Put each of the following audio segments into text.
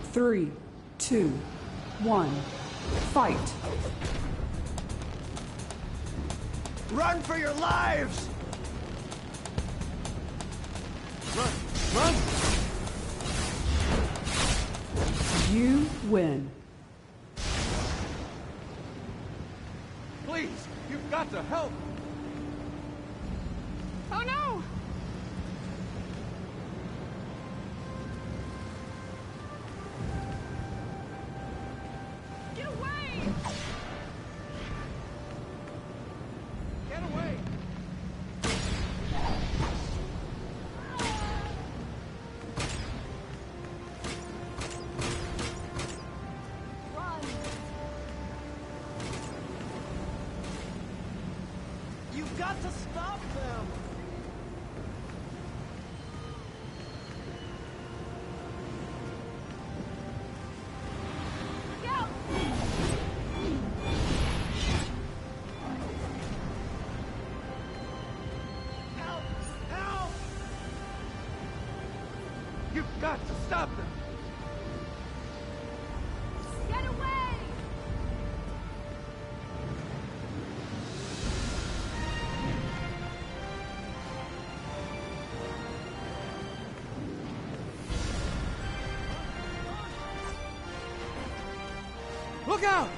3, 2, 1, fight! Run for your lives! Run! Run! You win. Please, you've got to help! Oh no! Get away! Get away! Run! You've got to stop them! Look out! Help! Help! You've got to stop them! Get away! Look out!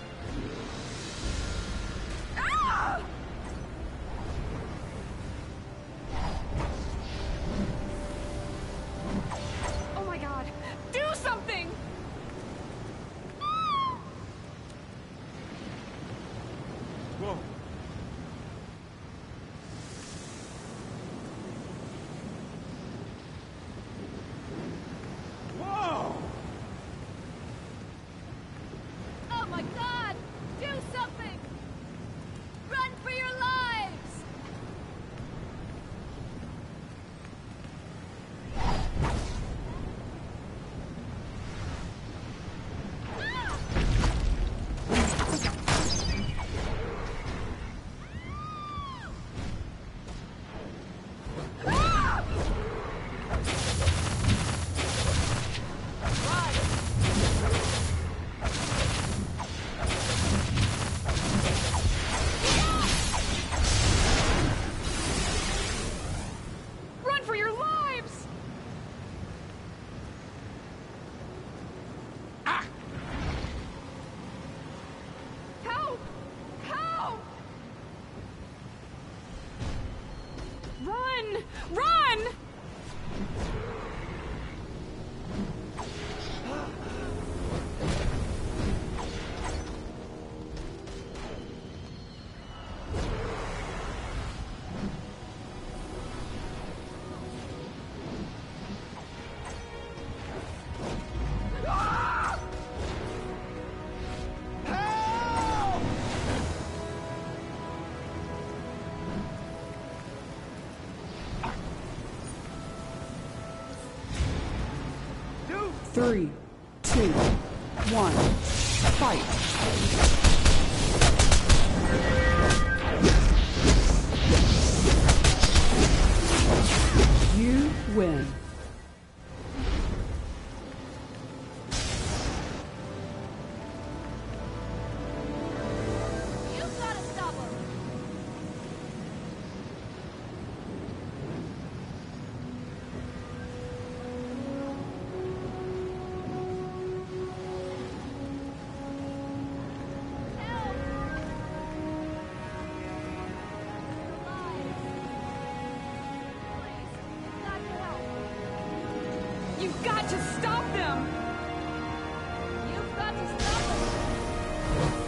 Ah! Oh my god! Do something! Whoa. Whoa! Oh my god! Do something! Run for your lives! Ah! Ah! Run for your lives! Help! Help! Run! Run! Ah! Help! 3, 2, 1, fight! You win. You've got to stop him! Help! Alive! Please, you've got to help! You've got to stop them! You've got to stop them!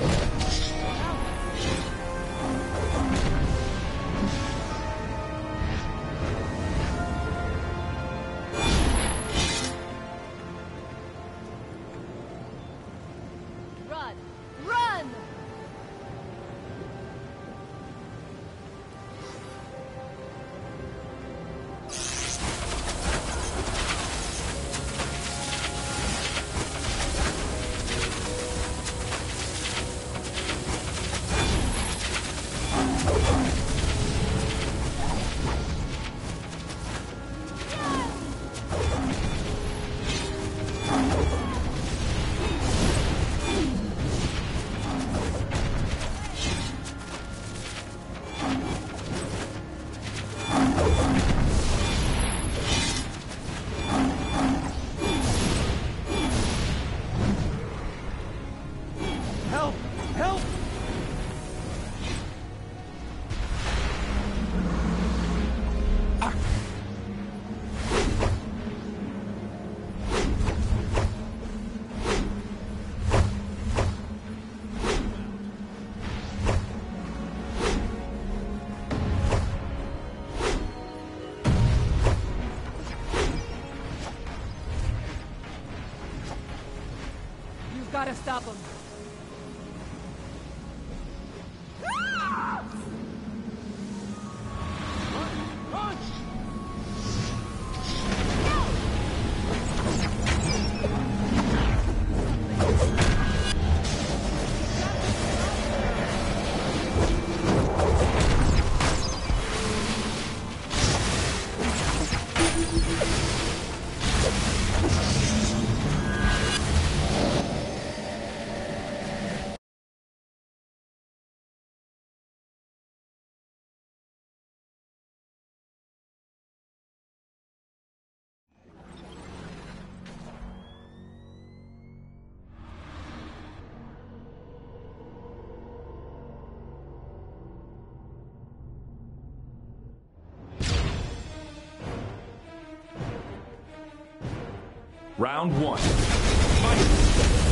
Run! Run! gotta stop him. Round one. Fight!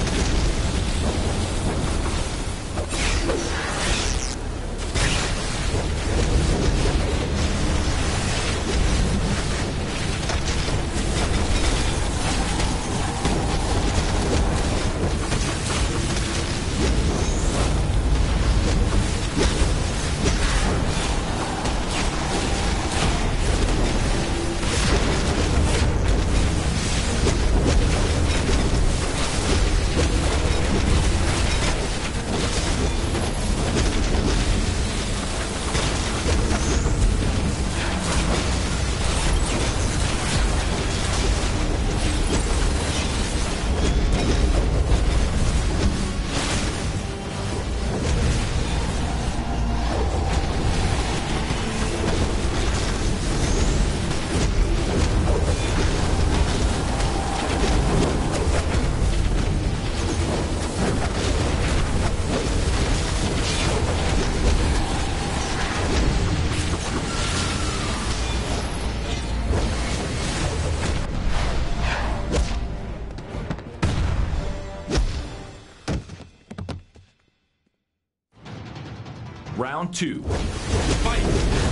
Round two. Fight!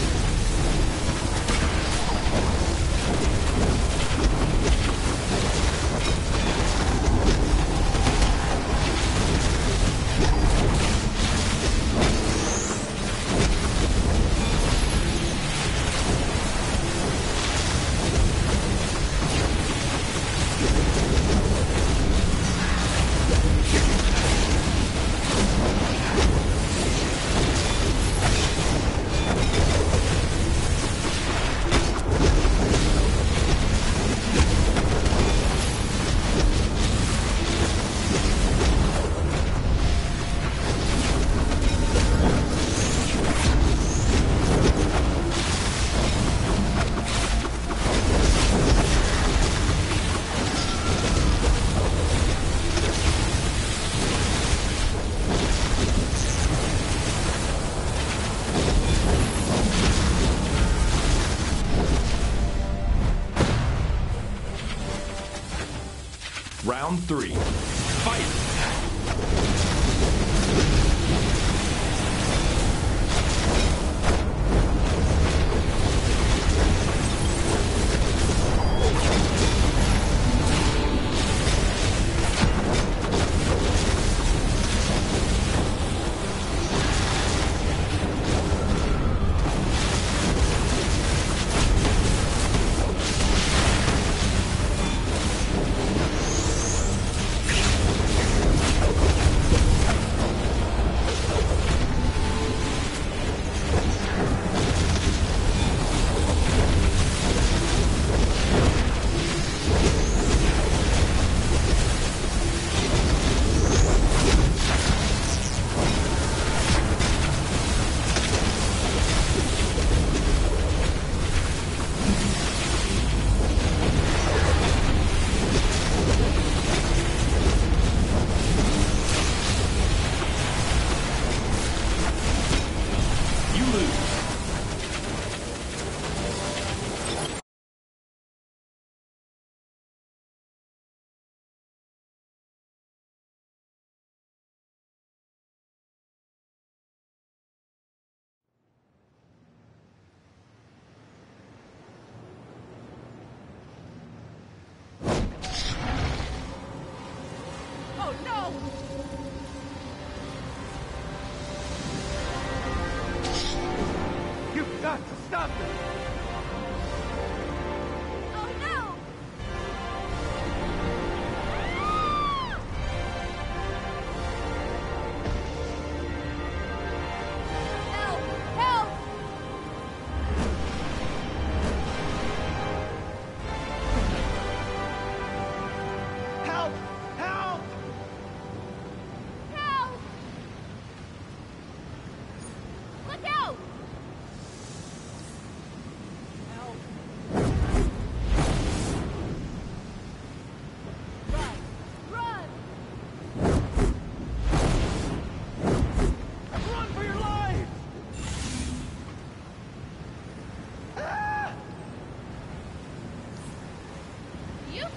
Round three. Fight!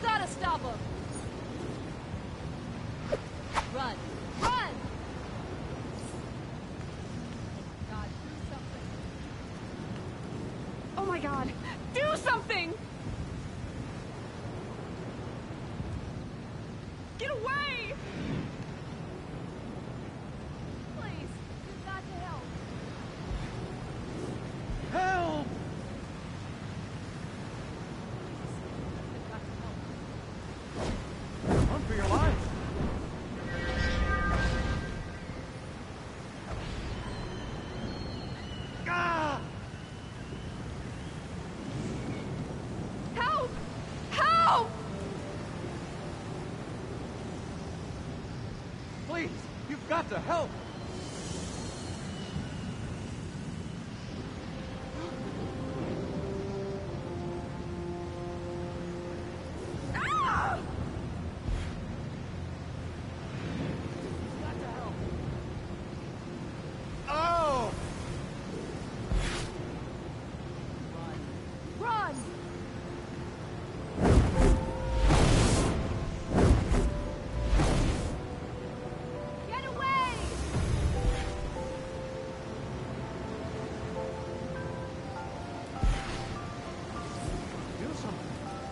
gotta stop him! Run! Run! God, do something! Oh my God! Do something! Get away! Please, you've got to help. Help! You've got to help. Run for your life! Ah! Help! Help! Please, you've got to help! Ah! Got to help! Oh! Run! Get away! Do something!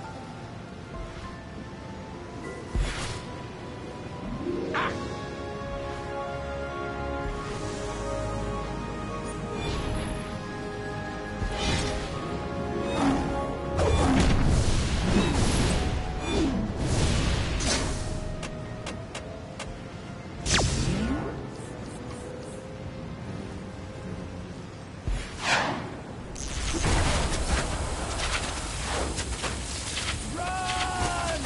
Run!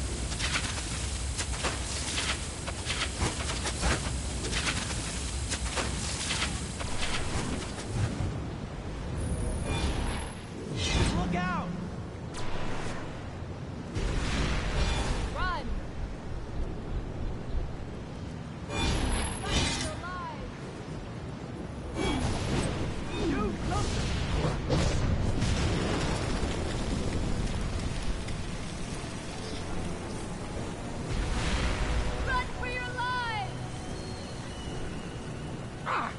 Look out! Run! Fight your lives! Do something! Run for your lives! Ah!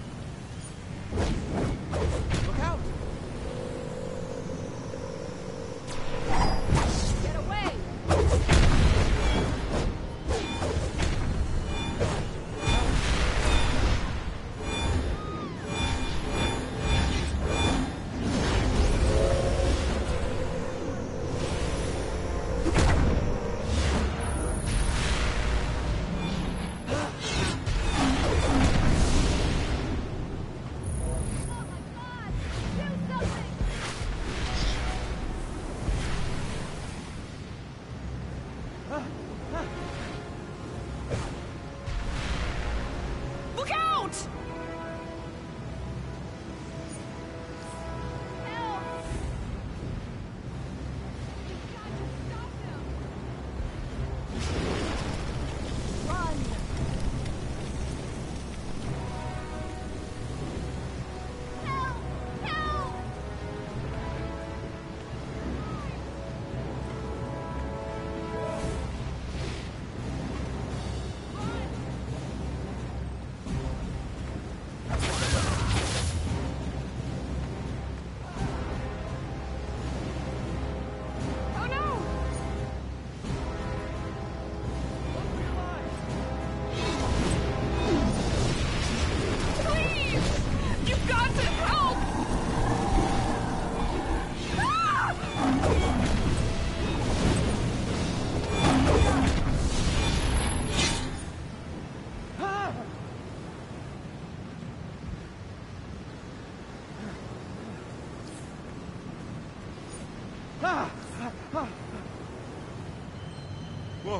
Look out! Get away! Oh my God! Do something! Look out! Help! You've got to stop them! Run! Help! Help! Oh no! Please! You've got to help! Ah! Ah! Ah! Ah! Whoa.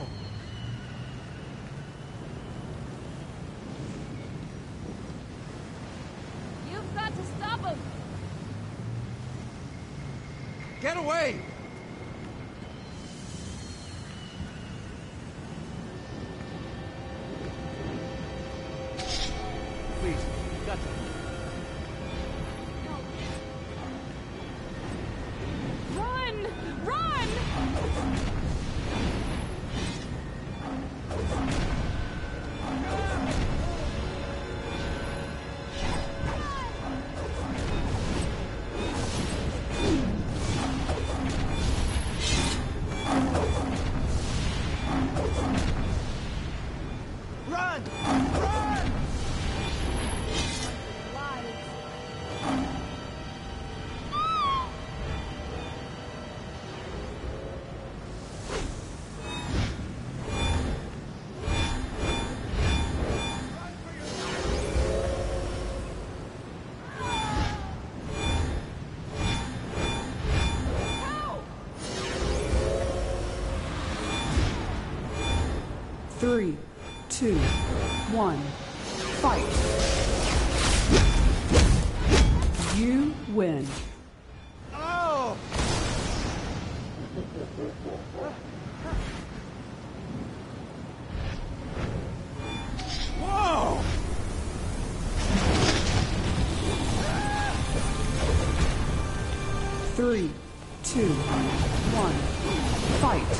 You've got to stop him! Get away! Please, you've got to. Run! Run! 3, 2, 1, fight. You win. Oh! Whoa! 3, 2, 1, fight.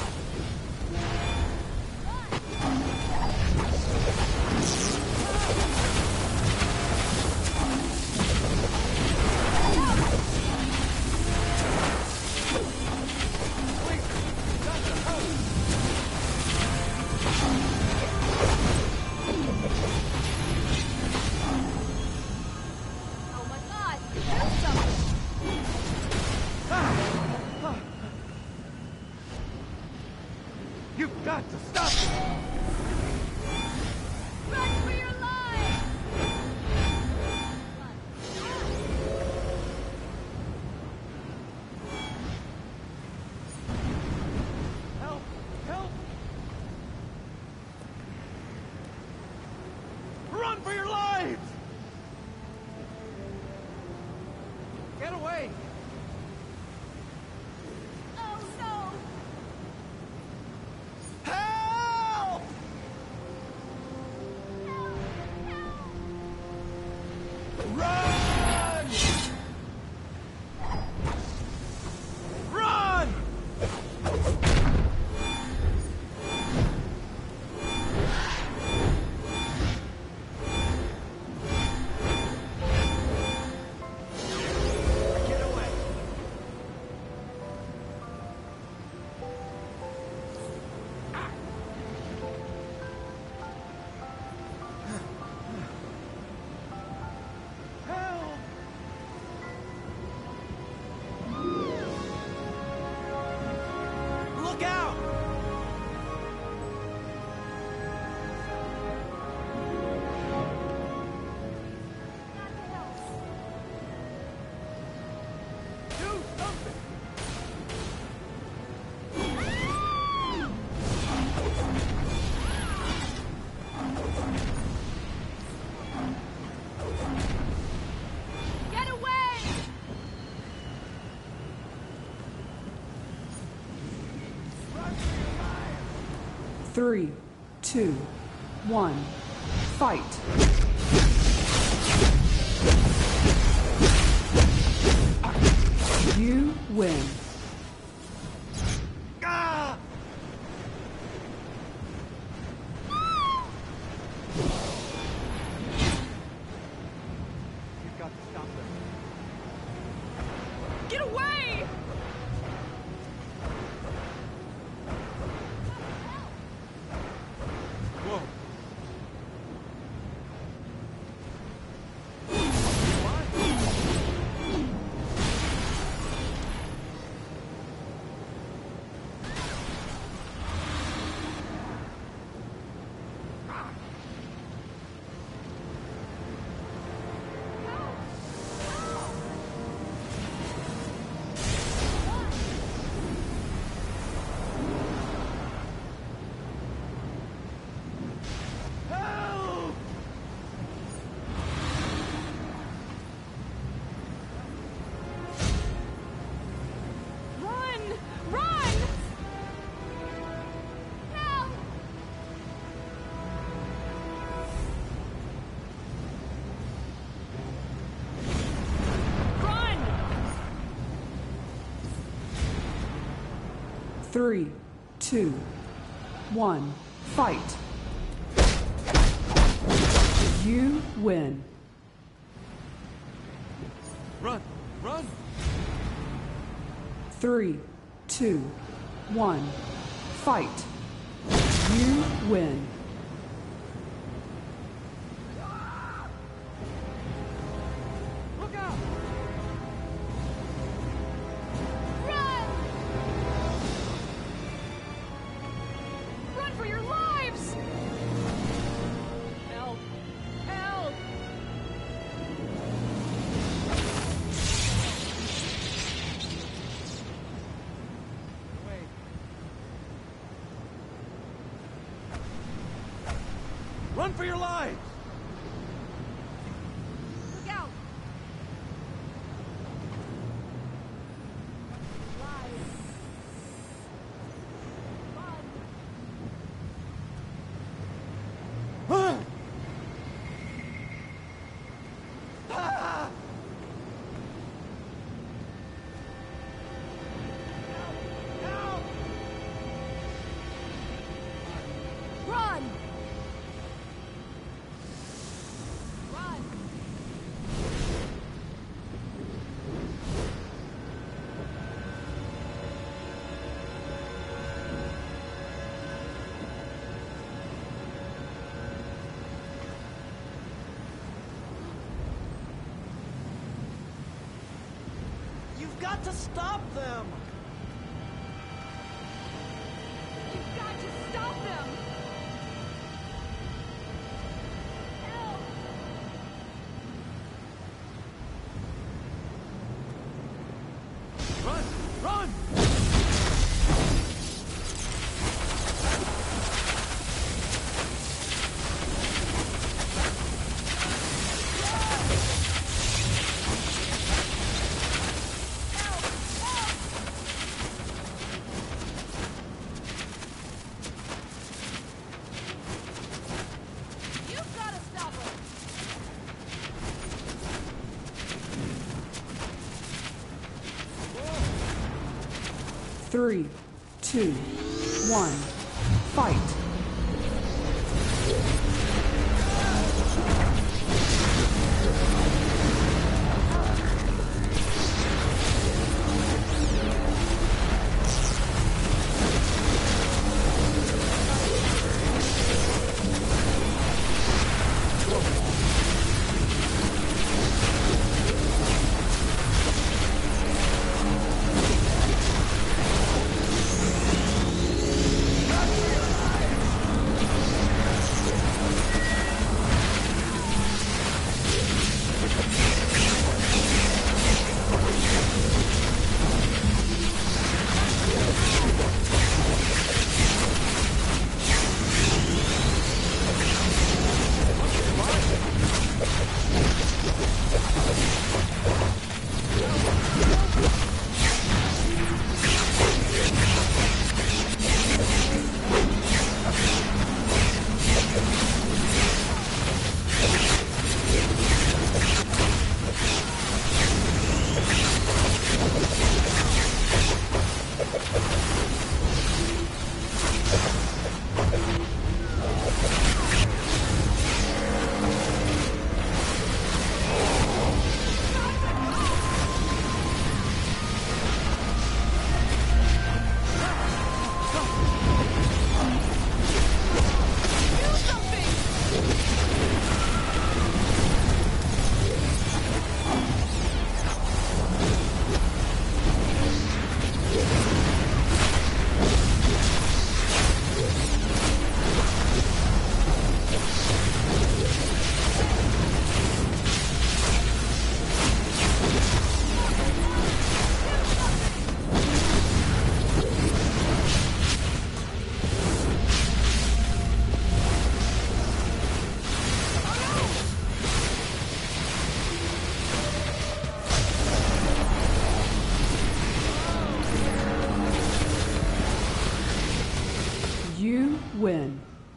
Oh my god! Do something! You've got to stop them! Run for your life! Help! Help! Run for your lives! Get away! Oh no! Help! Run! Run! Get away! Help! Look out! Do something! Get away! 3, 2, 1, fight. You win. Ah! You've got to stop them. Get away! Whoa! Help! Run! Run! Help! Run! 3, 2, 1, fight. You win. Run! Run! 3, 2, 1, fight. You win. Look out! Run! Run for your lives! Help! Help! Wait. Run for your lives! Look out! Lies. Run. Ah! Help! Run! Run! You've got to stop them! You've got to stop them! Help! Run! Run! You've got to stop them! 3, 2, 1, fight. You win.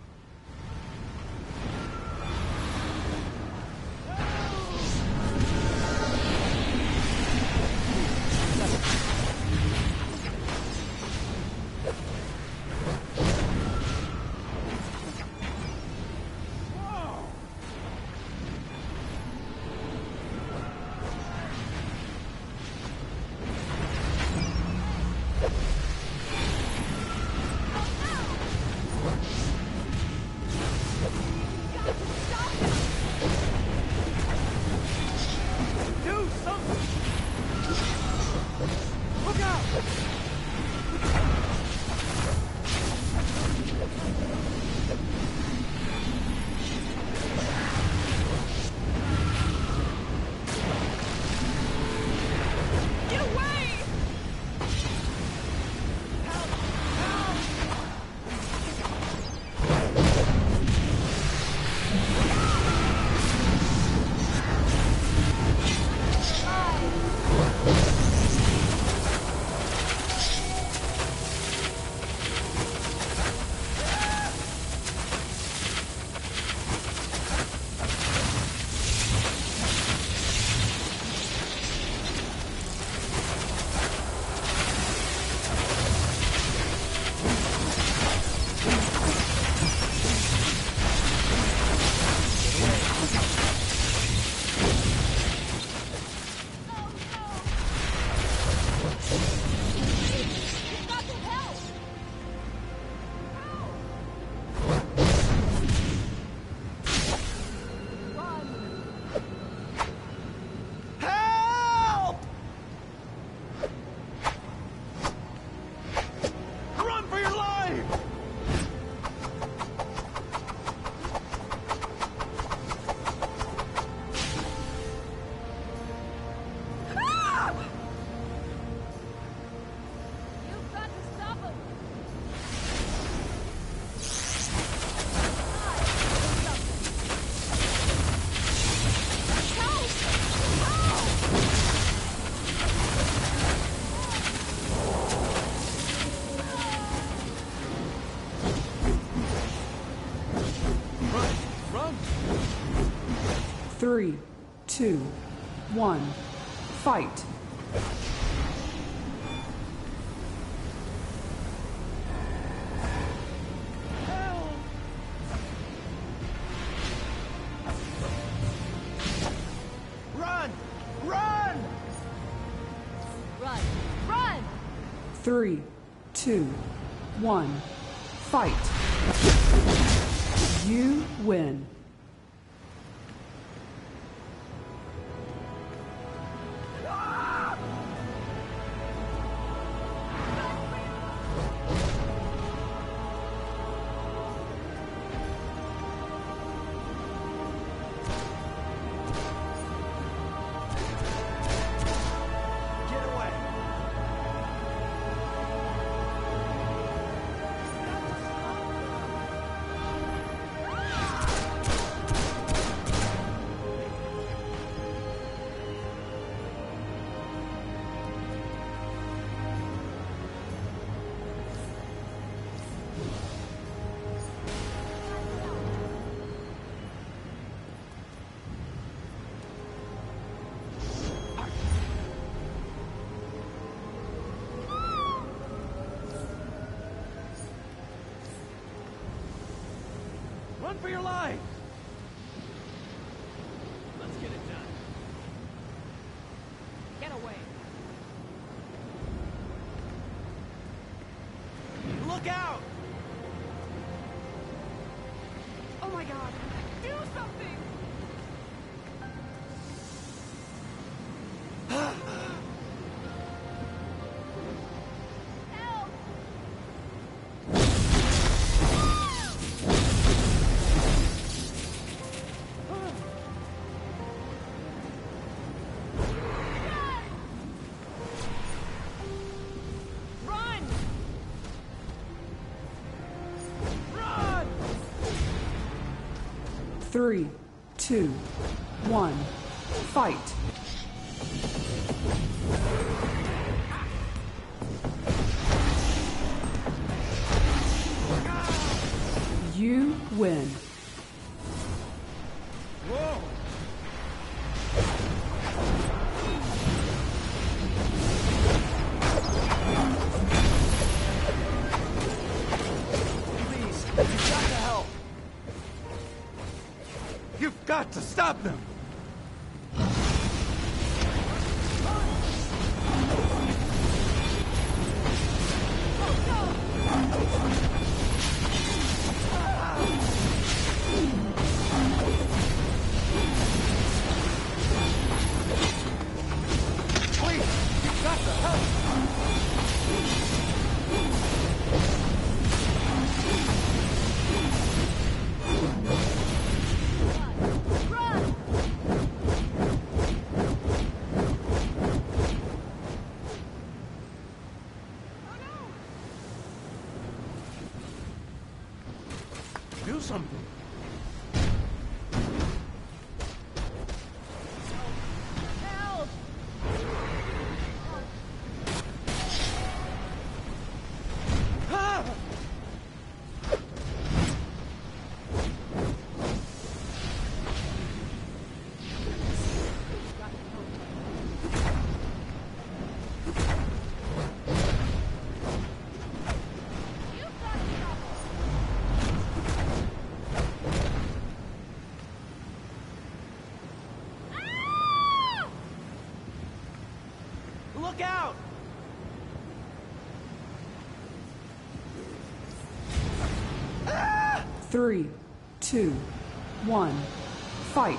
Do something! Look out! Get away! 3, 2, 1, fight! Run! Run! Run! Run! 3, 2, 1, fight! You win. Get away! Run for your life! Let's get it done. Get away! Look out! Oh my god! Do something! Help! Run! Run! 3, 2, 1, fight! You win. Whoa! Please, you've got to help. You've got to stop them! Please, you've got to help! Run! Do something! Help! Ah! You've got to stop them! Ah! Look out! 3, 2, 1, fight!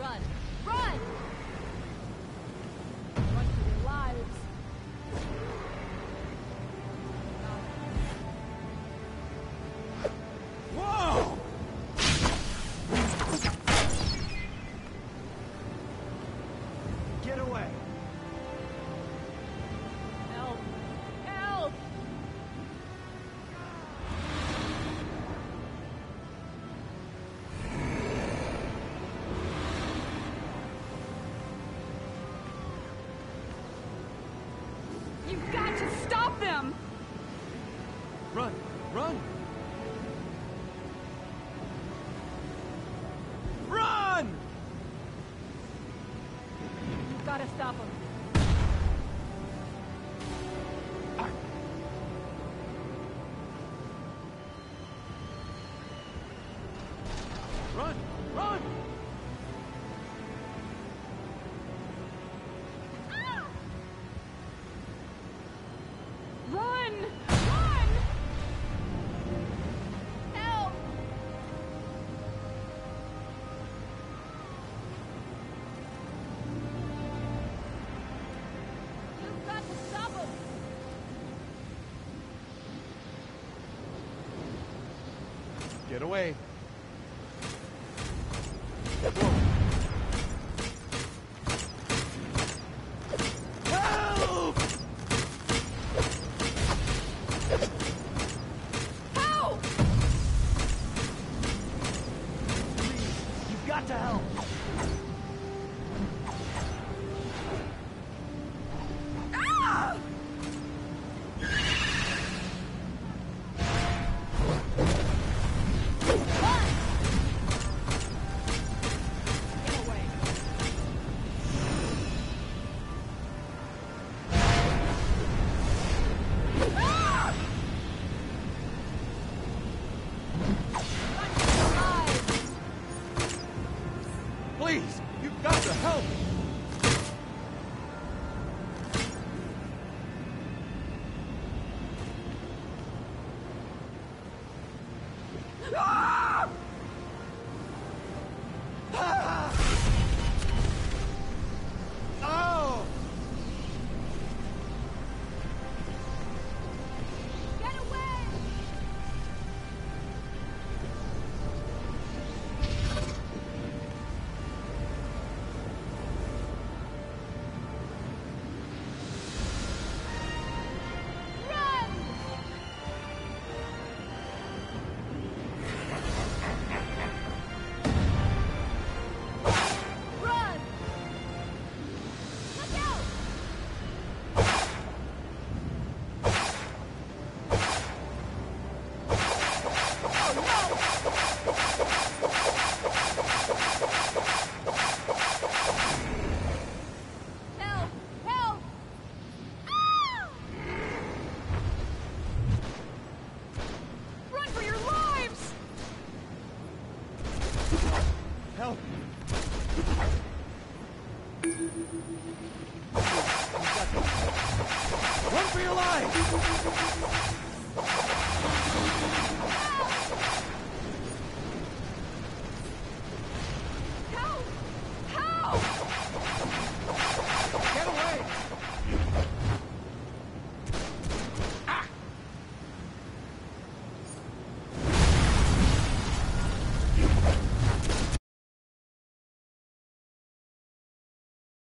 Run! Run! Run for your lives. Whoa! Get away. Help! Help! You've got to stop them! Run! Run! Run! You've got to stop them. Run! Run! Run! Run! Help! You've got to stop them! Get away. Help! Help! Please, you've got to help. Ah! Run! Get away. Ah! Alive! Please! You've got to help! Ah! Oh! Get away! Run! Run! Look out! Help! Help! Ah! Run for your lives! Help! Run for your life!